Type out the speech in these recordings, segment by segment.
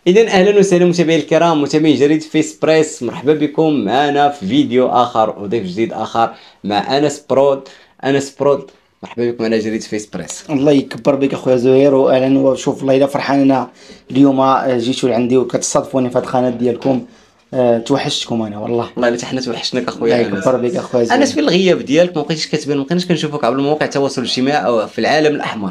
إذا أهلا وسهلا متابعي الكرام، متابعي جريدة فيس بريس، مرحبا بكم معنا في فيديو آخر وضيف جديد آخر مع أنس برود. أنس برود، مرحبا بكم على جريدة فيس بريس. الله يكبر بك اخويا زهير، واهلا. وشوف الله الا فرحان انا اليوم جيتوا لعندي وكتصادفوني في هذه القناه ديالكم. توحشتكم انا والله. والله إلا حنا توحشناك الله أخويا أنس. يكبر بك اخويا زهير. أنس، في الغياب ديالك ما بقيتيش كتبان، ما بقيناش كنشوفك عبر مواقع التواصل الاجتماعي أو في العالم الأحمر.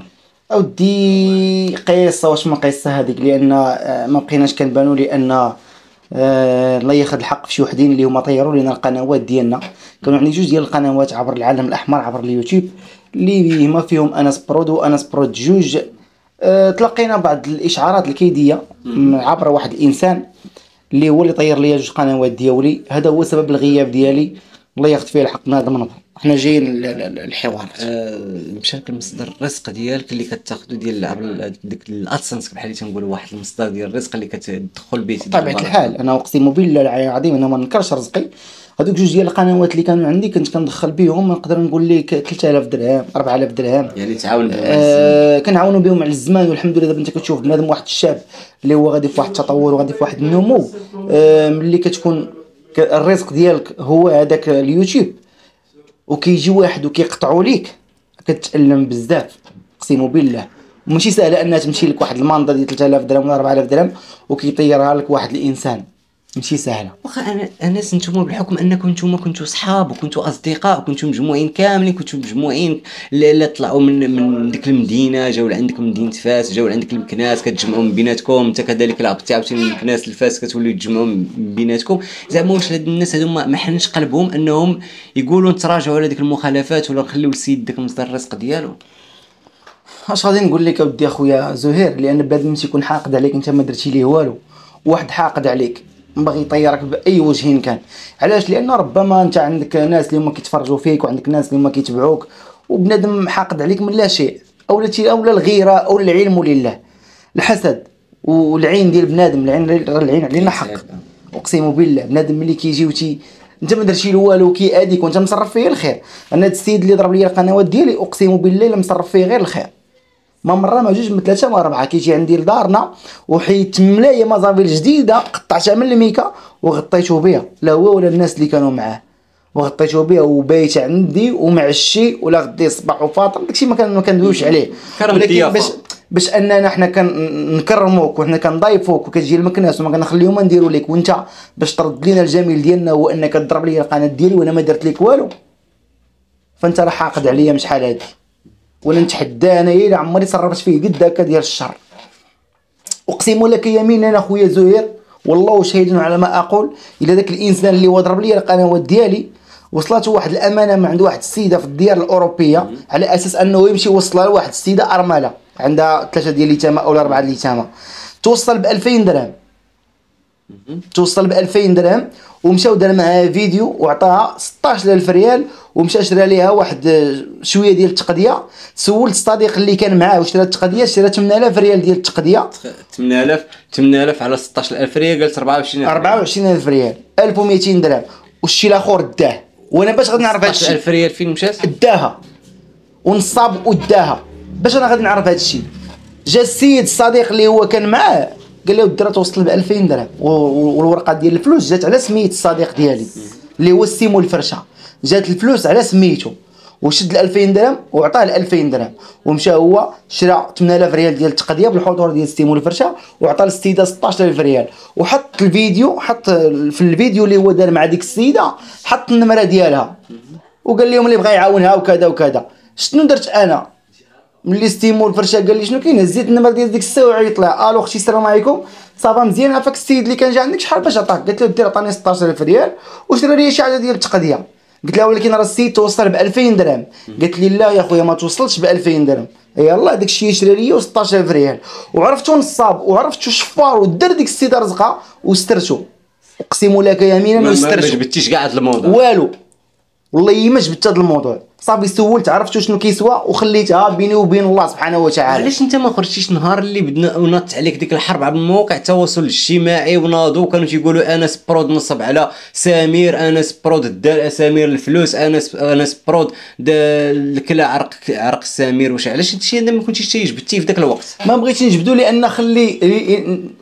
اودي قصه واش من قصه هذيك، لان ما بقيناش كنبانوا، لان الله ياخذ الحق في شي وحدين اللي هما طيروا لنا القنوات ديالنا. كانوا عندي جوج ديال القنوات عبر العالم الاحمر عبر اليوتيوب اللي هما فيهم انس برود وانس برود جوج. تلقينا بعض الاشعارات الكيديه عبر واحد الانسان اللي هو اللي طير ليا جوج قنوات ديالي. هذا هو سبب الغياب ديالي، الله ياخذ فيه الحق من هذا المنظر. حنا جايين الحوار. مشان المصدر الرزق ديالك اللي كتاخذو ديال عبر ديك الادسنس بحال اللي تنقولوا، واحد المصدر ديال الرزق اللي كتدخل به بطبيعة الحال انا اقسم بالله العظيم انا ما نكرش رزقي. هذوك جوج ديال القنوات اللي كانوا عندي كنت كندخل بهم، نقدر نقول لك 3000 درهم 4000 درهم. يعني تعاون بهم كنعاونوا بهم على الزمان، والحمد لله. دابا انت كتشوف بنادم واحد الشاب اللي هو غادي في واحد التطور وغادي في واحد النمو. ملي كتكون الرزق ديالك هو هذاك اليوتيوب وكيجي واحد وكيقطعوا ليك، كتألم بزاف اقسم بالله. ماشي سهله انها تمشي لك واحد المنضه ديال 3000 درهم ولا 4000 درهم وكيطيرها لك واحد الانسان، ماشي سهله. واخا انس، نتوما بحكم انكم نتوما كنتوا صحاب وكنتوا اصدقاء وكنتوا مجموعين كاملين، كنتوا مجموعين اللي طلعوا من ديك المدينه، جاو لعندك مدينه فاس، جاو لعندك المكناس، كتجمعوا من بيناتكم، انت كذلك لعبتي عاوتاني المكناس لفاس، كتوليو تجمعوا من بيناتكم. زعما واش هاد الناس هادو ما حنش قلبهم انهم يقولوا نتراجعوا على ديك المخالفات ولا نخليو للسيد داك مصدر الرزق ديالو؟ اش غادي نقول لك اودي اخويا زهير، لان بنادم تيكون حاقد عليك انت ما درتي ليه والو، واحد حاقد عليك باغي يطيرك باي وجه كان. علاش؟ لان ربما انت عندك ناس اللي هما كيتفرجوا فيك وعندك ناس اللي هما كيتبعوك، وبنادم حاقد عليك من لا شيء، اولا الغيره او العلم لله، الحسد والعين ديال بنادم. العين علينا حق اقسم بالله. بنادم ملي كيجي انت ما درتي له والو كيأذيك وانت مصرف فيه الخير. انا هاد السيد اللي ضرب لي القنوات ديالي اقسم بالله الا مصرف فيه غير الخير. ما مره ما جوج ما ثلاثه ما اربعه كيجي عندي لدارنا وحيت ملايه مازافيل جديده قطعتها من الميكا وغطيته بها، لا هو ولا الناس اللي كانوا معاه، وغطيته بها وبايت عندي ومعشي ولا غدي صباح وفاطر. داكشي ما كندويوش عليه، ولكن باش اننا حنا كنكرموك وحنا كنضايفوك وكتجي المكناس وما كنخليو ما نديرو لك، وانت باش ترد لينا الجميل ديالنا هو انك تضرب لي القناه ديالي وانا ما درت لك والو، فانت راه حاقد عليا من شحال هادي. وانا نتحدى انايا الا عمري صرفت فيه قد هكا ديال الشر. اقسم لك يمينا اخويا زهير والله شهيد على ما اقول، الا داك الانسان اللي هو ضرب لي القنوات ديالي وصلته واحد الامانه من عند واحد السيده في الديار الاوروبيه، على اساس انه يمشي يوصلها لواحد السيده ارمله عندها 3 ديال اليتامى او 4 ديال اليتامى، توصل ب 2000 درهم. توصل ب 2000 درهم ومشاو دار معها فيديو وعطاها 16000 ريال ومشى شرى ليها واحد شويه ديال التقديه. سولت الصديق اللي كان معاه وشرى التقديه، شرى 8000 ريال ديال التقديه. 8000 على 16000 ريال قالت 24000 ريال 1200 درهم. والشي الاخر داه، وانا باش غادي نعرف هادشي 16000 ريال فين مشات؟ داها ونصاب وداها. باش انا غادي نعرف هادشي، جا السيد الصديق اللي هو كان معاه قال له الدرا توصل ب 2000 درهم، والورقه ديال الفلوس جات على سميت الصديق ديالي اللي هو السيمو الفرشه. جات الفلوس على سميتو وشد ال 2000 درهم وعطاه ال 2000 درهم ومشى هو شرى 8000 ريال ديال التقديه بالحضور ديال السيمو الفرشه وعطى للسيده 16000 ريال. وحط الفيديو، حط في الفيديو اللي هو دار مع ديك السيده حط النمره ديالها وقال لهم اللي بغى يعاونها وكذا وكذا. شنو درت انا ملي ستيمو الفرشه قال لي شنو كاين؟ هزيت النمر ديال ديك الساعه وعيط لها: الو اختي السلام عليكم، صافا مزيان، عافاك السيد اللي كان جا عندك شحال باش عطاك؟ قالت له دير عطاني 16000 ريال وشرى لي شي حاجه ديال التقديه. قلت لها ولكن راه السيد توصل ب 2000 درهم. قالت لي لا يا خويا ما توصلش ب 2000 درهم. يلاه داك الشيء شرى لي 16000 ريال وعرفتو نصاب وعرفتو شفار ودار ديك السيده رزقها وسترتو. اقسم لك يمينا وسترتو. ما جبتيش كاع هذا الموضوع والو والله ما جبت هذا الموضوع. صافي سولت عرفتو شنو كيسوى وخليتها بيني وبين الله سبحانه وتعالى. علاش انت ما خرجتيش نهار اللي بدنا ونط عليك ديك الحرب على مواقع التواصل الاجتماعي وناضوا كانوا تيقولوا انس برود نصب على سمير، انس برود دار سمير الفلوس، انس برود كلا عرق سمير؟ واش علاش انت ما كنتيش تيجبدتيه في ذاك الوقت؟ ما بغيتش نجبدو لان خلي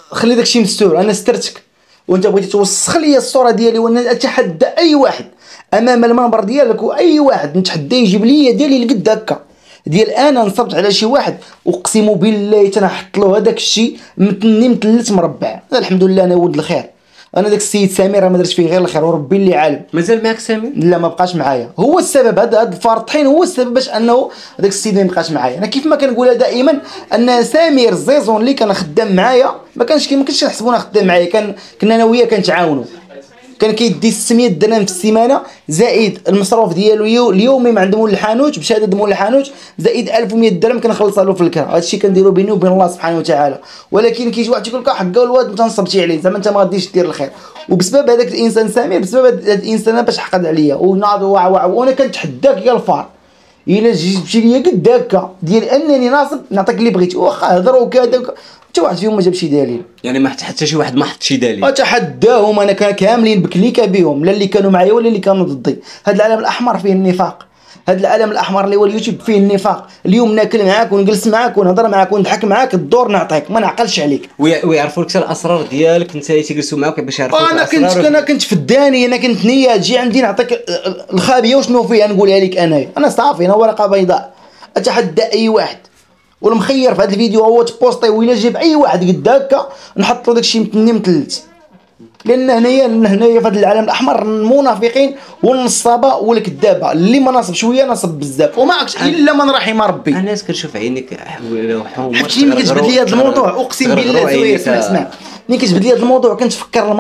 خلي داكشي مستور، انا سترتك وانت بغيتي توسخ لي الصوره ديالي، وانا اتحدى اي واحد امام المنبر ديالك، واي واحد نتحدى يجيب لي ديالي لقد هكا ديال انا نصبت على شي واحد، اقسم بالله تنحط له هذاك الشيء متني مثلث مربع. الحمد لله انا ولد الخير، انا داك السيد سمير ما درت فيه غير الخير وربي اللي عالم. مازال معك سمير؟ لا ما بقاش معايا، هو السبب هذا الفارطحين هو السبب باش انه داك السيد ما يبقاش معايا. انا كيف ما كنقولها دائما ان سمير الزيزون اللي كان خدام معايا ما كانش نحسبونا خدام معايا، كنا انا وياه كنتعاونوا، كان كيدي 600 درهم في السيمانه زائد المصروف ديالو اليومي مع مول الحانوت بشهاده مول الحانوت، زائد 1100 درهم كنخلصها له في الكرا. هادشي كنديرو بيني وبين الله سبحانه وتعالى. ولكن كيجي واحد يقول لك حقا الواد انت نصبتي عليه، زعما انت ما غاديش دير الخير، وبسبب هذاك الانسان سمير، بسبب هذا الانسان باش حقد عليا وناض وانا كنتحداك يا الفار الا جبتي ليا قد هكا ديال انني ناصب نعطيك اللي بغيتي، واخا هضروا كذا حتى واحد فيهم ما جاب شي دليل. يعني ما حتى شي واحد ما حط شي دليل؟ اتحداهم انا كاملين بكليكه بهم، لا اللي كانوا معايا ولا اللي كانوا ضدي. هذا العالم الاحمر فيه النفاق، هذا العالم الاحمر اللي هو اليوتيوب فيه النفاق. اليوم ناكل معاك ونجلس معاك ونهضر معاك ونضحك معاك، الدور نعطيك ما نعقلش عليك، ويعرفوا لك الاسرار ديالك انت تيجلسوا معاك باش يعرفوا الاسرار. انا كنت في الداني، انا كنت نيه تجي عندي نعطيك الخابيه وشنو فيها نقولها لك انا صافي، انا ورقه بيضاء. اتحدى اي واحد والمخير في هذا الفيديو هو تبوستي ولا جيب اي واحد قد هكا نحط له داكشي متني مثلث، لان هنايا في هذا العالم الاحمر المنافقين والنصابه والكذابه، اللي ما ناصب شويه ناصب بزاف وما عرفتش الا من رحم ربي. انا كنشوف عينيك حمومه. حتى ملي كتجبد لي هذا الموضوع اقسم بالله زوير، اسمع ملي كتجبد لي هذا الموضوع كنتفكر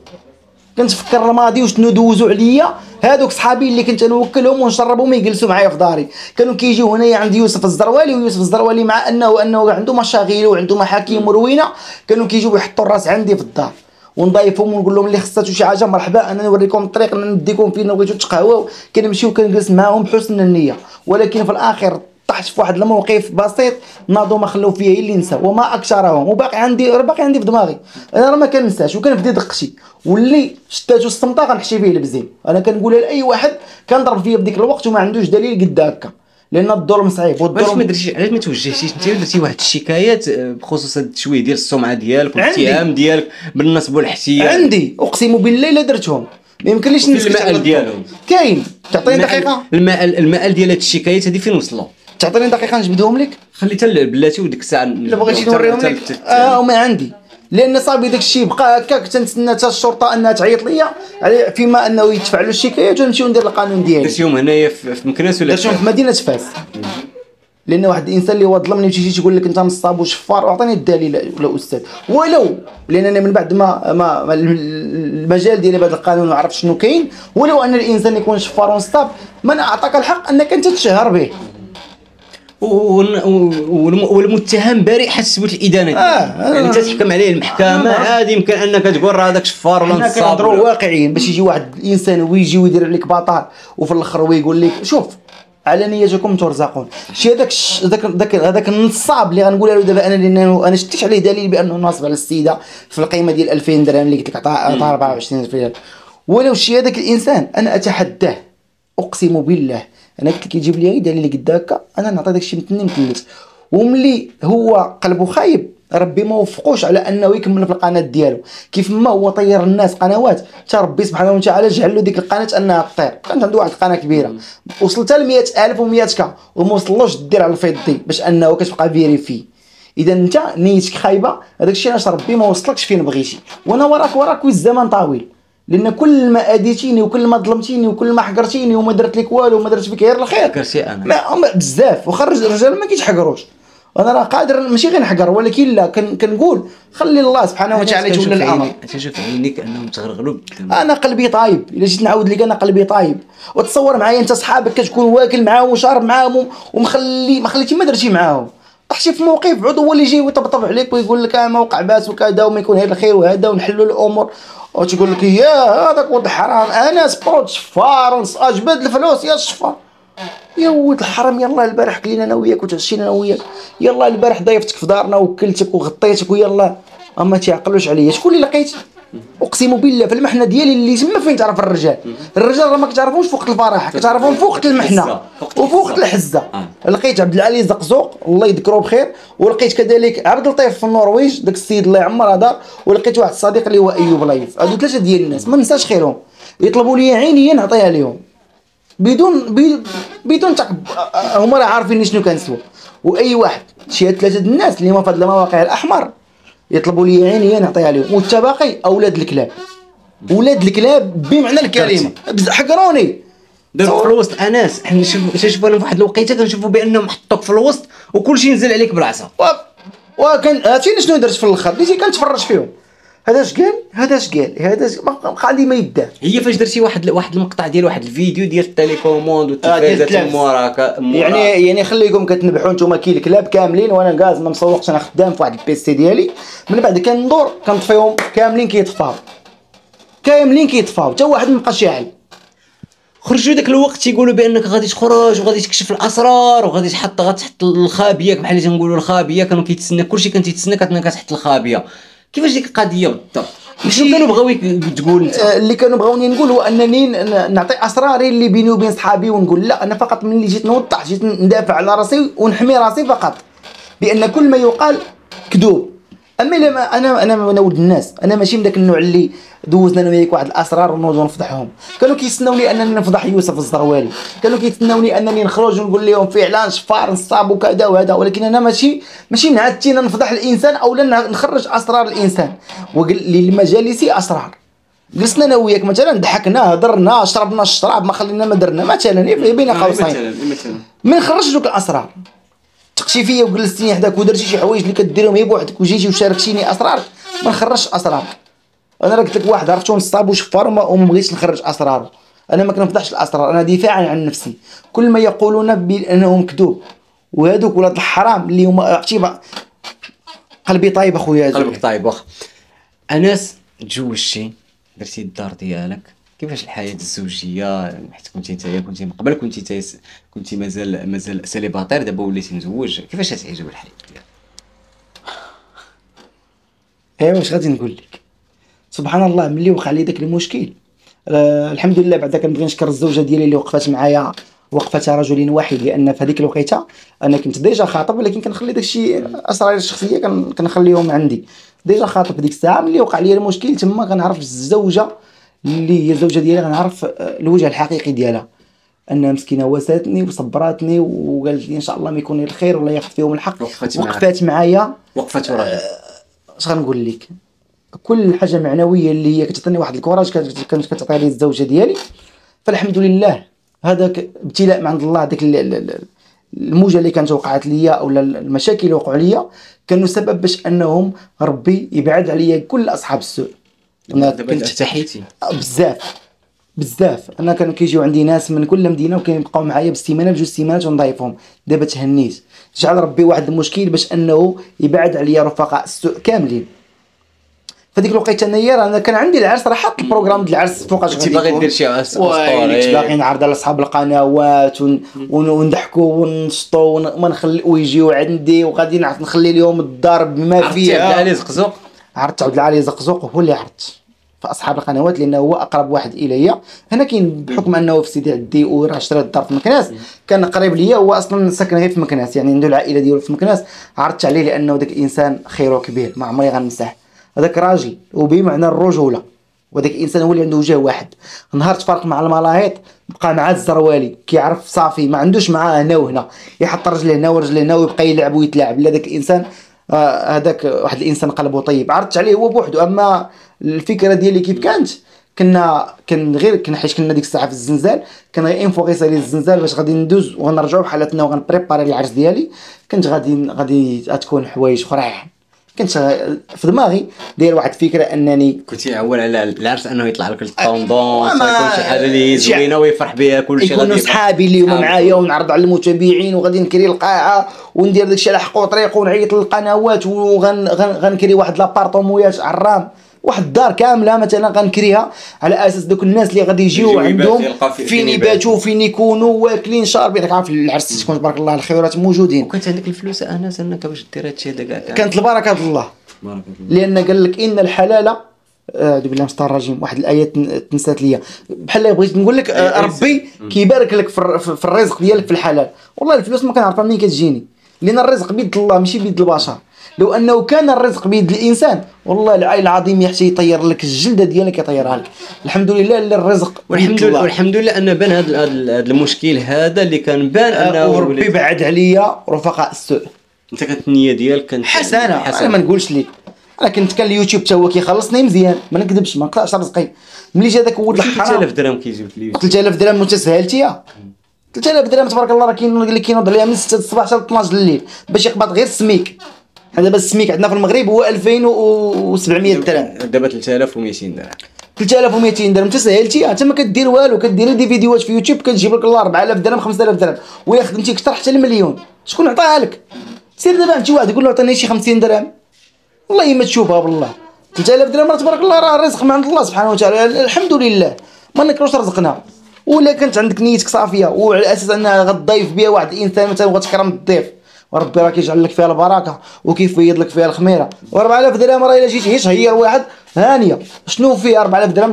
الماضي وشنو دوزوا عليا هادوك صحابي اللي كنت نوكلهم ونشربهم يجلسوا معايا في داري. كانوا كيجيو هنايا عند يوسف الزروالي، ويوسف الزروالي مع انه عنده مشاغل وعنده محاكم روينه، كانوا كيجيو يحطوا الراس عندي في الدار ونضيفهم ونقول لهم اللي خصاتو شي حاجه مرحبا، انا نوريكم الطريق، نديكم فين بغيتو تقهووا، كنمشيو كنجلس معاهم بحسن النيه. ولكن في الاخر طحت في واحد الموقف بسيط ناضوا ما خلوا فيا اللي نسى وما اكثرهم، وباقي عندي في دماغي، انا راه ما كننساش وكنبدا دقشي، واللي شتاتو الصمطه غنحشي فيه البزين. انا كنقولها لاي واحد كان ضرب فيا بديك الوقت وما عندوش دليل قد هكا، لان الظلم صعيب. والظلم ما درتيش، علاش ما توجهتيش انت درتي واحد الشكايات بخصوص هاد التشويه ديال السمعه ديالك والاتهام ديالك بالنصب والاحتيال؟ عندي اقسم بالله الا درتهم، ما يمكنليش نسكت. المآل ديالهم كاين، تعطيني دقيقه. المآل ديال هاد الشكايات هذه فين وصلوا؟ تعطيني دقيقه نجبدهم لك. خليتها بلاتي وديك الساعه لا بغيتي نوريهم لك وما عندي، لان صاحبي داك الشيء بقى هكاك تنتسنى حتى الشرطه انها تعيط ليا فيما انه يدفع له الشكايات ونمشيو ندير القانون ديالي. درتيهم هنايا في مكناس ولا درتهم في مدينه فاس؟ لان واحد الانسان اللي هو ظلمني وتيجي تقول لك انت نصاب وشفار، واعطيني الدليل ولا استاذ. ولو لان انا من بعد ما المجال ديالي بهذا القانون ما عرفت شنو كاين، ولو ان الانسان يكون شفار ونصاب من اعطاك الحق انك انت تشهر به، والمتهم بريء حتى تثبت الادانه يعني انت تحكم عليه المحكمه عادي، يمكن انك تقول راه هذاك شفار ولا نصاب. حنا كنهضروا واقعيين، باش يجي واحد الانسان ويجي ويدير عليك بطال وفي الاخر ويقول لك شوف على نيتكم ترزقون. شي هذاك النصاب اللي غنقولها له دابا انا، لان انا شتيش عليه دليل بانه ناصب على السيده في القيمه ديال 2000 درهم اللي قلت لك عطاها 24 ريال. ولو شي هذاك الانسان انا اتحداه اقسم بالله، انا قلت لك يجيب لي دليل قد هكا انا نعطي داكشي متني مثلث. وملي هو قلبه خايب ربي ما وفقوش على انه يكمل في القناه ديالو، كيف ما هو طير الناس قنوات حتى ربي سبحانه وتعالى جعل له ديك القناه انها تطير. كانت عنده واحد القناه كبيره وصلت ل 100,000 و100 كا وما وصلوش دير على الفيضي باش انه كتبقى فيريفي. اذا انت نيتك خايبه هذاك الشيء علاش ربي ما وصلكش فين بغيتي. وانا وراك والزمن طويل، لان كل ما اذيتيني وكل ما ظلمتيني وكل ما حقرتيني وما درت لك والو وما درت فيك غير الخير كرسي انا ما بزاف. وخرج الرجال ما كيتحقروش، انا راه قادر ماشي غير نحقر، ولكن لا كنقول خلي الله سبحانه وتعالى يتولى الامر. تشوف عينيك انهم تغرغلوا بالدم. انا قلبي طايب، الا جيت نعاود لك انا قلبي طايب. وتصور معايا انت صحابك كتكون واكل معاهم وشارب معاهم ومخلي ما خليتي ما درتي معاهم، طحتي في موقف عضو هو اللي يجي ويطبطب عليك ويقول لك موقع باس وكذا وما يكون غير الخير وهذا ونحلوا الامور، وتقول لك يا هذاك ولد الحرام انا سبروت شفار اجبد الفلوس يا الشفار. يا ولد الحرام يلا البارح كلينا انا وياك وتعشينا انا وياك، يلا البارح ضيفتك في دارنا وكلتك وغطيتك ويلا اما تيعقلوش عليا. شكون اللي لقيت اقسم بالله في المحنه ديالي اللي تما فين تعرف الرجال راه ما كتعرفوش فوق الفرح، كتعرفهم فوق المحنه وفوق الحزه. لقيت عبد العالي زقزوق الله يذكره بخير، ولقيت كذلك عبد اللطيف في النرويج داك السيد الله يعمر دار، ولقيت واحد الصديق اللي هو ايوب لايف. هادو ثلاثه ديال الناس ما ننساش خيرهم، يطلبوا لي عينيا نعطيها لهم بدون هما راه عارفين شنو كنسوى. واي واحد شي ثلاثه الناس اللي ما في هاد المواقع الاحمر يطلبوا لي عينيا نعطيها لهم. والتباقي اولاد الكلاب، ولاد الكلاب بمعنى الكلمه، حقروني دابا في الوسط. انس حنا شوف انا في واحد الوقيته كنشوفوا بانهم حطوك في الوسط وكلشي نزل عليك بالعصا. وكان عرفتي شنو درت في الاخر؟ بديت كنتفرج فيهم، هذا اش قال هذا اش قال هذا بقى عندي ما يدار. هي فاش درتي واحد المقطع ديال واحد الفيديو ديال التليكوموند والتلفازات موراك يعني خليكم كتنبحوا نتوما كي الكلاب كاملين، وانا كاز ما مسوقش، انا خدام في واحد البيسي ديالي. من بعد كندور كنطفيهم كاملين كيطفاو حتى واحد ما بقاش شاعل. خرجوا داك الوقت تيقولوا بانك غادي تخرج وغادي تكشف الاسرار وغادي تحط الخابيه بحال اللي تنقولوا الخابيه. كانوا كيتسنى كلشي كان تيتسنى انك تحط الخابيه. كيفاش ديك القضيه بالضبط؟ شنو كانوا بغاويك تقول انت؟ اللي كانوا بغاوني نقول هو انني نعطي اسراري اللي بيني وبين صحابي، ونقول لا انا فقط ملي جيت نوضح جيت ندافع على راسي ونحمي راسي فقط، بان كل ما يقال كذوب. اما لما انا ولد الناس، انا ماشي من داك النوع اللي دوزنا انا وياك واحد الاسرار ونوضوا نفضحهم. كانوا كيستناوني انني نفضح يوسف الزروالي، كانوا كيتسناوني انني نخرج ونقول لهم فعلا شفار نصاب وكذا وهذا، ولكن انا ماشي نعتينا نفضح الانسان او نخرج اسرار الانسان. ولمجالسي اسرار، جلسنا انا وياك مثلا ضحكنا هضرنا شربنا الشراب ما خلينا ما درنا مثلا بين قوسين، ما نخرجش دوك الاسرار. تقشي فيا وجلستيني حداك ودرتي شي حوايج اللي كديرهم غير بوحدك وجيتي وشاركتيني اسرارك، ما نخرجش اسرارك. انا راه قلت لك واحد عرفتو نصاب وشفار وما بغيتش نخرج اسراره. انا ما كنفضحش الاسرار، انا دفاعا عن نفسي. كل ما يقولون بانهم كذوب، وهذوك ولاد الحرام اللي هما عرفتي قلبي طايب اخويا. قلبك طايب واخا. انس تزوجتي درتي الدار ديالك، كيفاش الحياه الزوجيه؟ حيت كنتي من قبل كنتي مازال سيليباتير، دابا وليتي مزوج، كيفاش تعيشوا الحياه ديالك؟ ايوا واش غادي نقول لك؟ سبحان الله ملي وقع لي داك المشكل الحمد لله بعدا كنبغي نشكر الزوجه ديالي اللي وقفات معايا وقفتها رجل واحد، لان في هذيك الوقيته انا كنت ديجا خاطب، ولكن كنخلي داكشي اسراري الشخصيه كنخليهم عندي. ديجا خاطب ديك الساعه ملي وقع لي المشكل تما كنعرف الزوجه اللي هي الزوجه ديالي، غنعرف الوجه الحقيقي ديالها، انها مسكينه واساتني وصبراتني وقالت لي ان شاء الله ما يكون الخير ولا ياخذ فيهم الحق. وقفات معايا وقفات وراجل. اش غنقول لك؟ كل حاجه معنويه اللي هي كتعطيني واحد الكوراج كانت كتعطي لي الزوجه ديالي. فالحمد لله هذاك ابتلاء من عند الله. ديك الموجه اللي كانت وقعت ليا او المشاكل اللي وقعوا ليا كانوا سبب باش انهم ربي يبعد عليا كل اصحاب السوء. انا كنت ارتحيتي بزاف. انا كانوا كيجيو عندي ناس من كل مدينه وكيبقاو معايا بالسيمانه بجوج سيمانات ونضيفهم. دابا تهنيت، جعل ربي واحد المشكل باش انه يبعد عليا رفقاء السوء كاملين. فديك الوقيته انا كان عندي العرس، راه حاط البروغرام ديال العرس فوقاش غادي باغي دير شي عرس اسطوري، باغي نعرض على اصحاب القنوات ونضحكوا ونشطوا وما نخلي ويجيو عندي وغادي نخلي لهم الضرب بما فيها. عرضت عبد العالي زقزوق، عرضت عبد العالي زقزوق هو اللي عرضت في اصحاب القنوات لانه هو اقرب واحد الي. هنا كاين بحكم انه في سيدي عدي وراه شرا الدار في مكناس، كان قريب ليا، هو اصلا ساكن غير في مكناس، يعني عنده العائله ديالو في مكناس. عرضت عليه لانه داك الانسان خيره كبير ما عمري غنمسح. هذاك راجل وبمعنى الرجوله، وداك الانسان هو اللي عنده وجه واحد. نهار تفارق مع الملاهيط بقى مع الزروالي كيعرف صافي ما عندوش معاه هنا وهنا، يحط رجله هنا ورجله هنا ويبقى يلعب ويتلاعب. لا داك الانسان هذاك واحد الانسان قلبه طيب. عرضت عليه هو بوحده. اما الفكره ديالي كيف كانت، كان غير حيت كنا ديك الساعه في الزنزال، كان غير انفو غير سالي الزنزال باش غادي ندوز وغنرجعوا بحالتنا وغنبريباري العرس ديالي. كنت غادي تكون حوايج اخرى. كنت في دماغي داير واحد الفكره انني كنت عول على العرس انه يطلع لك الطوندونس يكون شي حاجه اللي زوينه ويفرح بها كلشي، غادي يكونوا صحابي اللي هما معايا ونعرض على المتابعين وغادي نكري القاعه وندير داكشي على حق وطريق ونعيط للقنوات وغنكري واحد لابارطومويات عرام، واحد الدار كامله مثلا غنكريها على اساس دوك الناس اللي غادي يجيو عندهم فين يباتوا فين يكونوا واكلين شاربين. راك عارف العرس تكون تبارك الله الخيرات موجودين. وكانت عندك الفلوس انس انك باش دير هادشي هذا كاع؟ كانت البركه الله، لان قال لك ان الحلال اعوذ بالله من الشيطان الرجيم، واحد الايه تنسات ليا بحال بغيت نقول لك ربي كيبارك لك في الرزق ديالك في الحلال. والله الفلوس ما كنعرفها منين كتجيني، لان الرزق بيد الله ماشي بيد البشر. لو انه كان الرزق بيد الانسان والله العلي العظيم يحتاج يطير لك الجلده ديالك يطيرها لك. الحمد لله اللي الرزق والحمد لله ان بان هذا المشكل هذا اللي كان بان انه وربي بعد عليا رفقاء السوء. انت كانت النيه ديالك كانت حسنه. انا ما نقولش لك، انا كان اليوتيوب حتى هو كيخلصني مزيان، ما نكذبش، ما نقطعش رزقي. ملي جا داك ولد 3000 درهم كيجيو في اليوتيوب. 3000 درهم متسهلتيها. 3000 درهم تبارك الله راه كاين اللي كينوض عليها من 6 الصباح حتى 12 الليل باش يقبض غير السميك. دابا السميك عندنا في المغرب هو 2700 درهم، دابا 3200 درهم. 3200 درهم تسهلتيها، انت ما كدير والو، كدير دي فيديوهات في يوتيوب كتجيب لك الله 4000 درهم 5000 درهم ويا خدمتي اكثر حتى المليون. شكون عطاها لك؟ سير دابا عند شي واحد يقول له عطيني شي 50 درهم والله ما تشوفها بالله. 3000 درهم راه تبارك الله راه رزق من عند الله سبحانه وتعالى. الحمد لله ما نكروش رزقنا. ولا كانت عندك نيتك صافيه وعلى اساس انها غتضيف بها واحد الانسان مثلا وغتكرم الضيف، وربي راه كيجعل لك فيها البركه وكيفيض لك فيها الخميره. و4000 درهم راه الا جيتي تهير واحد هانيه شنو فيه 4000 درهم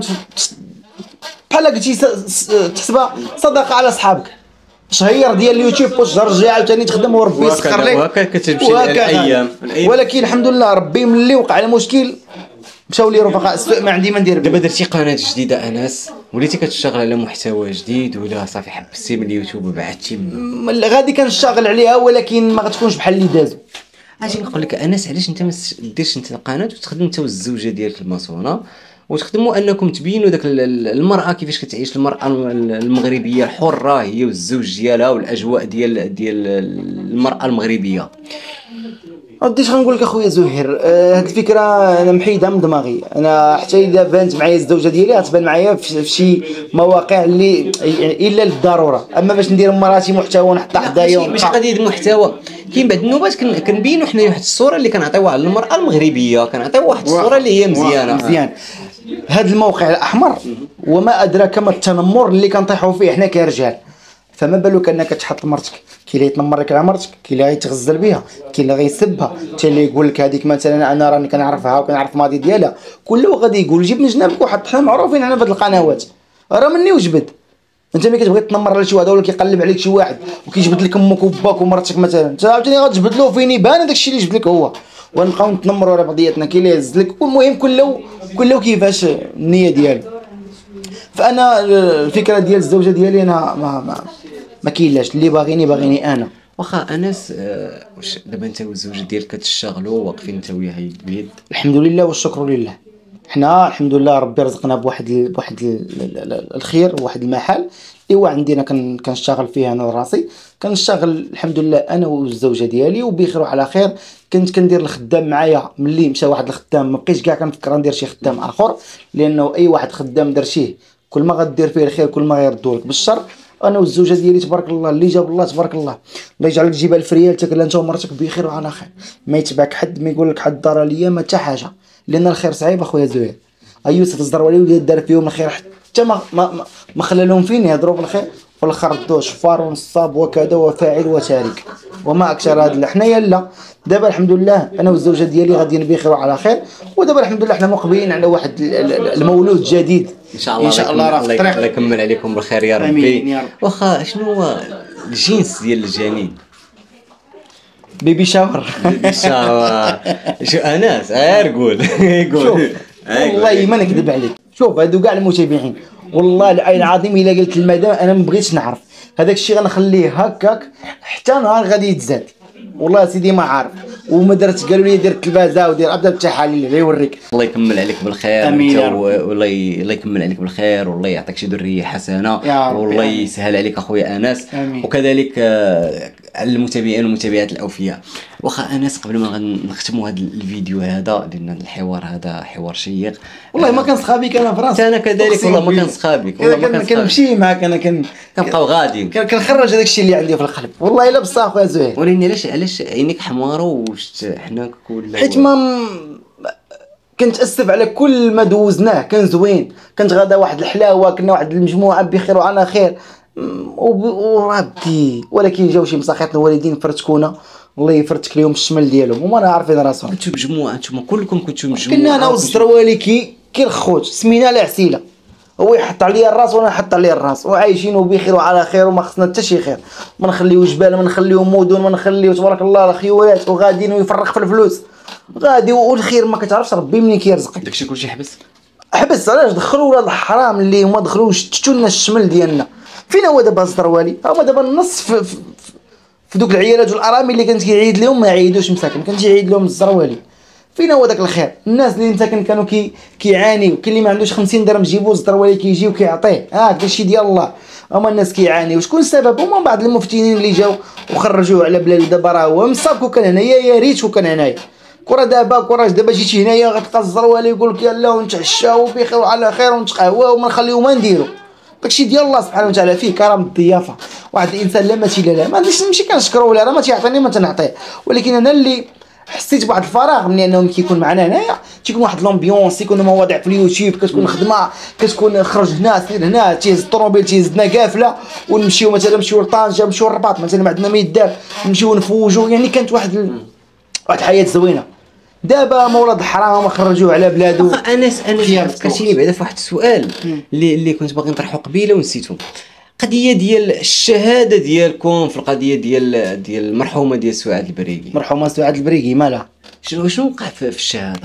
بحال قلتي تحسبها صدقه على صحابك. شهير ديال اليوتيوب واش رجع عاوتاني تخدم وربي يسخر لك وهكا كتمشي الايام. ولكن الحمد لله ربي ملي وقع المشكل مشاو لي رفقاء السوء ما عندي ما ندير. دابا درتي قناه جديده انس، وليتي كتشتغل على محتوى جديد ولا صافي حبستي من اليوتيوب وبعدتي غادي كنشتغل عليها ولكن ما غتكونش بحال اللي دازو. اجي نقول لك انس علاش انت ما ديرش انت القناه وتخدم انت والزوجه ديالك الماسونه وتخدموا انكم تبينوا داك المراه كيفاش كتعيش المراه المغربيه الحره هي والزوج ديالها والاجواء ديال المراه المغربيه. ودي غنقول لك اخويا زهير، هاد الفكره انا محيدها من دماغي. انا حتى اذا بانت معايا الزوجه ديالي غتبان معايا في شي مواقع اللي يعني الا للضروره، اما باش ندير مراتي محتوى ونحطها حدايا ماشي قضيه المحتوى. كاين بعض النوبات كنبينوا حنا واحد الصوره اللي كنعطيوها على المراه المغربيه، كنعطيو واحد الصوره اللي هي مزيان. هاد الموقع الاحمر وما ادراك ما التنمر اللي كنطيحوا فيه حنا كرجال، فما بالك انك تحط مرتك. كاين اللي يتنمر لك على مرتك، كاين اللي غيتغزل بها، كاين اللي غيسبها، حتى اللي يقول لك هذيك مثلا انا راني كنعرفها وكنعرف الماضي ديالها، كله غادي يقول جيب من جنابك واحد. حنا معروفين على هاد القنوات راه مني وجبد. انت ملي كتبغي تنمر على شي واحد ولا كيقلب عليك شي واحد وكيجبد لك امك وباك ومرتك مثلا، انت عاوتاني غتجبد له فين يبان هذاك الشيء اللي جبد لك هو، ونبقاو نتنمروا على بعضياتنا. كاين اللي يهز لك. المهم كله كيفاش النيه ديالو. فانا الفكره ديال الزوجه ديالي انا ما كاينلاش اللي باغيني انا. واخا انس واش دابا انت والزوجه ديالك كتشتغلوا واقفين انت وياها يد بيد؟ الحمد لله والشكر لله. حنا الحمد لله ربي رزقنا بواحد الخير وواحد المحل اللي هو عندنا كنشتغل فيه انا راسي. كنشتغل الحمد لله انا والزوجه ديالي وبخير وعلى خير. كنت كندير الخدام معايا ملي مشى واحد الخدام ما بقيتش كاع كنفكر ندير شي خدام اخر، لانه اي واحد خدام درتيه كل ما غدير فيه الخير كل ما غيردوا لك بالشر. انا والزوجه ديالي تبارك الله اللي جاب الله تبارك الله يجعلك جبال الفريال تاكل انت ومرتك بخير وعلى خير. ما يتبعك حد ما يقول لك حد دار ليا ما حتى حاجه، لان الخير صعيب اخويا زهير. يوسف الزرولي وليد دار فيهم الخير حتى ما خلى لهم فين يهضروا بالخير، والاخر ردوا شفار ونصاب وكذا وفاعل وتارك وما اكثر هذا. حنايا لا دابا الحمد لله انا والزوجه ديالي غاديين بخير وعلى خير، ودابا الحمد لله حنا مقبلين على واحد المولود جديد ان شاء الله راه في الطريق. الله يكمل عليكم بالخير يا ربي. واخا شنو هو الجنس ديال الجنين؟ بيبي شاور. شو انس غير قول. والله ما نكذب عليك. شوف هادو كاع المتابعين والله العظيم الا قلت المدام انا ما بغيتش نعرف هذاك الشيء غنخليه هكاك حتى نهار غادي يتزاد. والله سيدي ما عارف وما درت. قالوا لي دير التلفازه ودير ابدا التحاليل اللي يوريك. الله يكمل عليك بالخير. امين. والله يكمل عليك بالخير والله يعطيك شي ذريه حسنه والله يسهل عليك اخويا انس. وكذلك على المتابعين والمتابعات الاوفياء. واخا انس قبل ما نختموا هذا الفيديو هذا لان الحوار هذا حوار شيق والله ما كنسخى بك انا فراسي. انا كذلك والله ما كنسخى بك والله كنمشي معاك. انا كنبقاو غاديين كنخرج هذاك الشيء اللي عندي في القلب والله الا بصح اخويا زهير. ولكن علاش عينيك حماره واش حنا كل حيت ما كنت اسف على كل ما دوزناه كان زوين. كنت غادا واحد الحلاوه كنا واحد المجموعه بخير وعلى خير وربي. ولكن جاو شي مساخيط الوالدين فرتكونا الله يفرتك لهم الشمل ديالهم وما عارفين راسهم. كنتو مجموعه نتوما كلكم كنتو مجموعه. كنا انا والزروالي كي الخوت سمينا العسيله، هو يحط عليا الراس وانا نحط عليه الراس وعايشين وبخير وعلى خير وما خصنا حتى شي خير، ما نخليو جبال ما نخليو مدن ما نخليو تبارك الله الخيولات وغاديين ويفرق في الفلوس غادي والخير ما كتعرفش ربي منين كيرزقك. داكشي كلشي حبس علاش دخلوا ولاد الحرام اللي هما دخلوا شتتوا لنا الشمل ديالنا. فين هو دابا الزروالي؟ هما دابا النص في دوك العيالات والارامل اللي كانت كيعيد لهم ما يعيدوش مساكن، كان تيعيد لهم الزروالي. فين هو داك الخير؟ الناس اللي مساكن كانوا كيعانيو، كاين اللي ما عندوش 50 درهم جيبوه الزروالي كيجي وكيعطيه، داكشي ديال الله. هما الناس كيعانيو، وشكون السبب؟ هما بعض المفتينين اللي جاو وخرجوه على بلاد. دابا راه هو مصاب كون كان هنايا، يا ريت كون كان هنايا. كره دابا جيتي هنايا غتلقى الزروالي يقول لك يلا ونتعشاو بخير وعلى خير ونتقهواو وما نخليو ما نديرو. داكشي ديال الله سبحانه وتعالى، فيه كرم الضيافه. واحد الانسان لا ماشي لا ما غاديش نمشي كنشكرو ولا راه ما تيعطيني ما تنعطيه، ولكن انا اللي حسيت بواحد الفراغ من انهم كيكون معنا هنايا، تيكون واحد لومبيونس، يكونوا مواضيع في اليوتيوب، كتكون خدمه، كتكون خرج هنا سير هنا، تيهز الطوموبيل تيهزنا قافله ونمشيو مثلا نمشيو لطنجه نمشيو للرباط مثلا ما عندنا ما يدار، نمشيو نفوجوا. يعني كانت واحد الحياه زوينه. دابا مولاد الحرام هما خرجوه على بلادو. انس فكرتيني بعدا في واحد السؤال اللي كنت باغي نطرحه قبيله ونسيتو. قضيه ديال الشهاده ديالكم في القضيه ديال المرحومه ديال سعاد البريقي. مرحومه سعاد البريقي مالها؟ شنو وقع في الشهاده؟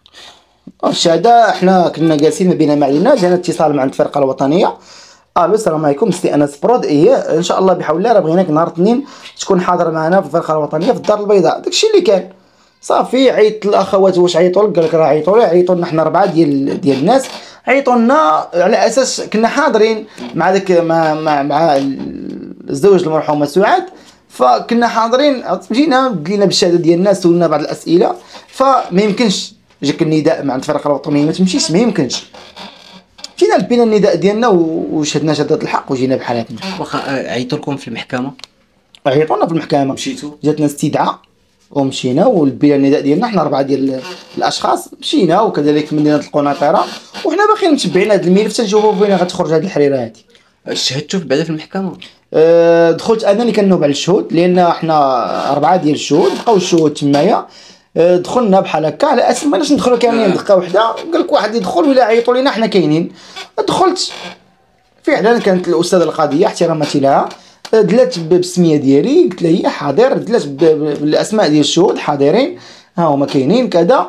الشهاده احنا كنا جالسين ما بينا ما علينا، جانا اتصال مع الفرقه الوطنيه. السلام عليكم سي انس برود. ان شاء الله بحول الله راه بغيناك نهار الاثنين تكون حاضر معنا في الفرقه الوطنيه في الدار البيضاء. داكشي اللي كان صافي. عيط الاخوات واش عيطوا لك؟ قال لك راه عيطوا لنا حنا 4 ديال الناس، عيطوا لنا على اساس كنا حاضرين مع داك مع الزوج المرحومه سعاد، فكنا حاضرين. جينا دلينا بالشهاده ديال الناس، سولنا بعض الاسئله، فما يمكنش جاك النداء مع الفرقه الوطنيه ما تمشيش، ما يمكنش. جينا لبينا النداء ديالنا وشهدنا شهاده الحق وجينا بحالاتنا. واخا عيطوا لكم في المحكمه؟ عيطوا لنا في المحكمه، مشيتوا؟ جاتنا استدعاء ومشينا ولبينا النداء ديالنا حنا 4 ديال الاشخاص، مشينا وكذلك من مدينه القنيطره، وحنا باقيين متبعين هذا الملف تنشوفوا فين غتخرج هذه الحريره هذه. شهدتوا بعدا في المحكمه؟ دخلت انا اللي كنوب على الشهود، لان حنا 4 ديال الشهود، بقاو الشهود تمايا. دخلنا بحال هكا على اساس ماناش ندخلوا كاملين دقه واحده، قال لك واحد يدخل ولا عيطوا لينا حنا كاينين. دخلت فعلا، كانت الاستاذه القاضيه احتراماتي لها دلات بالسميه ديالي، قلت لها هي حاضر، دلات بالاسماء ديال الشهود حاضرين ها هما كاينين كذا.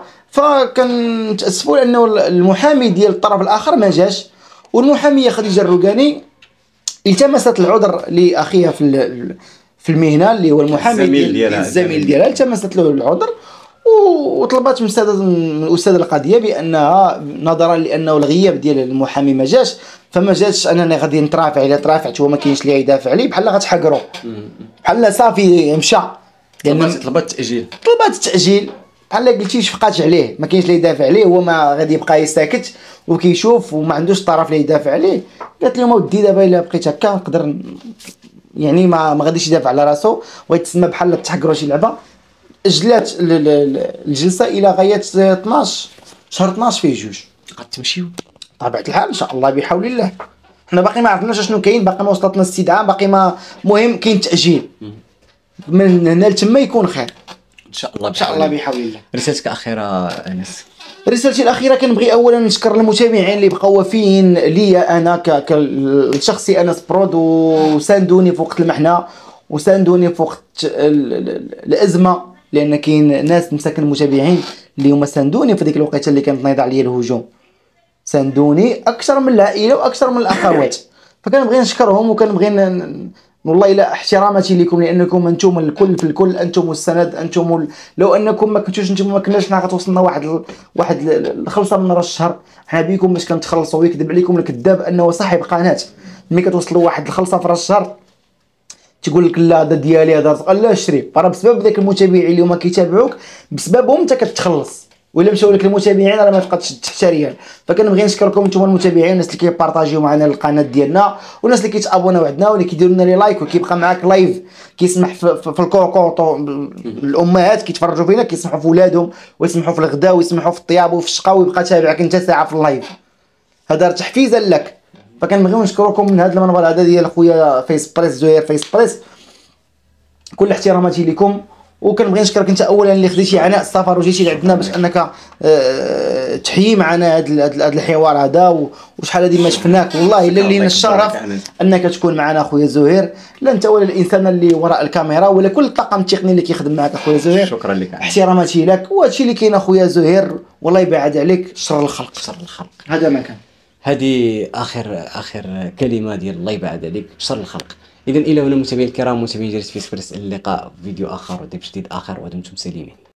فكان تاسفوا لانه المحامي ديال الطرف الاخر ما جاش، والمحاميه خديجه الروقاني التمست العذر لاخيها في المهنه اللي هو المحامي الزميل ديالها، التمست له العذر وطلبت من الاستاذه القاضيه بانها نظرا لانه الغياب ديال المحامي ما جاش، فما جاتش انني غادي نترافع. الا ترافعت هو ما كاينش اللي يدافع عليه، بحال غتحقروا، بحال صافي مشى. طلبت التاجيل بحال قلتي شفقات عليه، ما كاينش اللي يدافع عليه، هو ما غادي يبقى ساكت وكيشوف وما عندوش طرف اللي يدافع عليه. قالت لهم ودي دابا الا بقيت هكا نقدر يعني ما غاديش يدافع على راسو ويتسمى بحال تحقروا شي لعبه. اجلات الجلسه الى غايه 12 شهر 12 فيه 2. غتمشيو طبيعه الحال ان شاء الله بحول الله. حنا باقي ما عرفناش شنو كاين، باقي ما وصلتنا استدعاء، باقي ما مهم كاين تاجيل من هنا لتما يكون خير ان شاء الله. بحول الله. رسالتك اخيره انس؟ رسالتي الاخيره كنبغي اولا نشكر المتابعين اللي بقاو وافيين ليا انا كشخصي انس برود، وساندوني في وقت المحنه وساندوني في وقت الازمه، لان كاين ناس مساكن المتابعين اللي هما ساندوني في ديك الوقيته اللي كانت نايضه عليا الهجوم، ساندوني اكثر من العائله واكثر من الاخوات. فكنبغي نشكرهم وكنبغي والله الى احتراماتي لكم، لانكم انتم الكل في الكل، انتم السند، انتم لو انكم ما كنتوش انتم ما كناش حنا غتوصلنا واحد الخلصه من راس الشهر. حنا بيكم باش كنتخلصوا، ويكذب عليكم الكذاب انه صاحب قناه ملي كتوصلوا واحد الخلصه في راس الشهر تقول لك لا هذا ديالي هذا رزق، لا شري. راه بسبب ذاك المتابعين اللي هما كيتابعوك بسببهم انت كتخلص، ولا مشاو لك المتابعين راه ما تبقاش تحت ريال. فكنبغي نشكركم نتوما المتابعين، الناس اللي كيبارطاجيو معنا القناه ديالنا، والناس اللي كيتابوناو عندنا واللي كيديروا لنا لي لايك وكيبقى معاك لايف، كيسمح في الكوكوطو الامهات كيتفرجوا فينا، كيسمحوا في ولادهم ويسمحوا في الغداء ويسمحوا في الطياب وفي الشقاء، ويبقى تابعك انت ساعه في اللايف. هذا تحفيزا لك. فكنبغيو نشكركم من هذا المنبر هذا ديال خويا فيس بريس زهير فيس بريس. كل احتراماتي لكم وكنبغي نشكرك انت اولا اللي خديتي عناء السفر وجيتي لعندنا باش انك تحيي معنا هذا الحوار هذا، وشحال هذه ما شفناك، والله الا لينا الشرف انك تكون معنا اخويا زهير. لا انت ولا الانسان اللي وراء الكاميرا ولا كل الطاقم التقني اللي كيخدم معك اخويا زهير. شكرا لك، احتراماتي لك، وهادشي اللي كاين اخويا زهير، والله يبعد عليك شر الخلق. شر الخلق هذا ما كان. هذه اخر كلمه ديال الله يبعد عليك شر الخلق. اذا الى هنا متابعينا الكرام، متابعين جريدة فيسبريس، اللقاء في فيديو اخر وضيف جديد اخر، ودمتم سالمين.